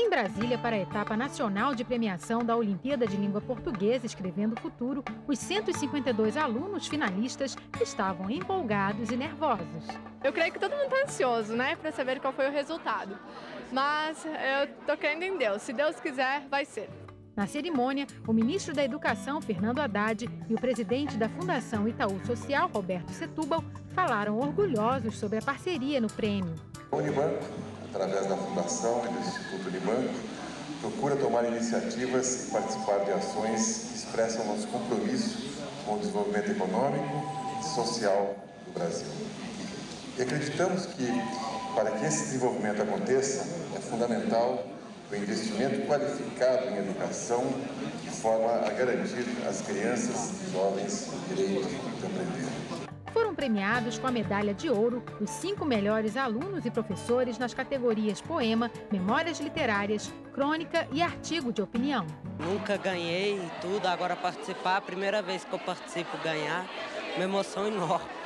em Brasília para a etapa nacional de premiação da Olimpíada de Língua Portuguesa Escrevendo o Futuro, os 152 alunos finalistas estavam empolgados e nervosos. Eu creio que todo mundo está ansioso, né, para saber qual foi o resultado. Mas eu tô crendo em Deus. Se Deus quiser, vai ser. Na cerimônia, o ministro da Educação, Fernando Haddad, e o presidente da Fundação Itaú Social, Roberto Setúbal, falaram orgulhosos sobre a parceria no prêmio. A Unibanco, através da Fundação e do Instituto Unibanco, procura tomar iniciativas e participar de ações que expressam nosso compromisso com o desenvolvimento econômico e social do Brasil. E acreditamos que, para que esse desenvolvimento aconteça, é fundamental o investimento qualificado em educação, de forma a garantir às crianças e jovens o direito de aprender. Foram premiados com a medalha de ouro os 5 melhores alunos e professores nas categorias Poema, Memórias Literárias, Crônica e Artigo de Opinião. Nunca ganhei e tudo, agora participar, a primeira vez que eu participo ganhar, uma emoção enorme.